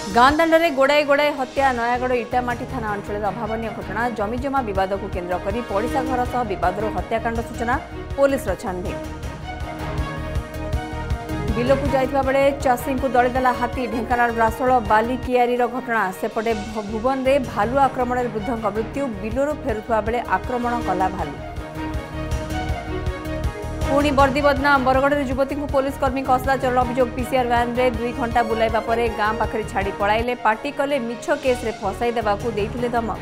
गाँदाण्डे गोड़ाए गोड़ाए हत्या नयागढ़ इटामाटी थाना अंचल अभावन घटना जमीजमा बद को केन्द्र कर पड़िशा घर सह बद हत्याकांड सूचना पुलिस छानबीन। बिल को जाइथिबा बेले चाषी को दलिदेला हाथी ढेंकानाल ब्रासोल बालिकियारी घटना सेपटे भुवन में भालू आक्रमण में वृद्धों मृत्यु बिलरू फेरुवा बेले आक्रमण कला भालू। पुणी बर्दी बदनाम बरगढ़ युवती को पुलिस कर्मी असदाचरण अभियोग पीसीआर वैन रे 2 घंटा बुलाइबा परे गां पाखरे छाड़ी पळाइले पार्टी कले मिछ केस रे फसाई देबाकू देइथिले धमक।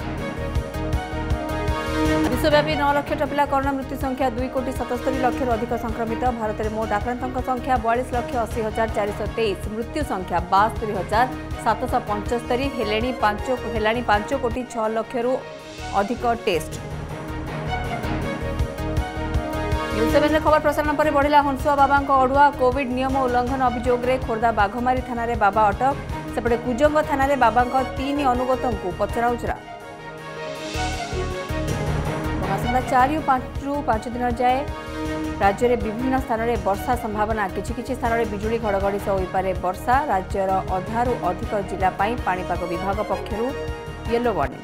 विश्वव्यापी 9 लाख टपिला कोरोना मृत्यु संख्या 2,77 लाख अधिक संक्रमित भारत में मोट आक्रांतों संख्या 42,80,423 मृत्यु संख्या 72,775 हेलेनी 5,06,00,000 अधिक टेस्ट। न्यूज 7 खबर प्रसारण पर बढ़ला हंसुआ बाबा अड़ुआ कोविड नियम उल्लंघन अभियोग में खोर्धा बाघमारी थाना बाबा अटक सेपटे कुजंग थाना बाबा 3 अनुगतों को पचराउचरा। आसंता 4 ରୁ 5 दिन जाए राज्य में विभिन्न स्थान में वर्षा संभावना किछि स्थान में बिजुली घड़घड़ी सह होइपारे वर्षा राज्यर अधारू अधिक जिला पाणीपाग विभाग पक्षरु येलो वार्निंग।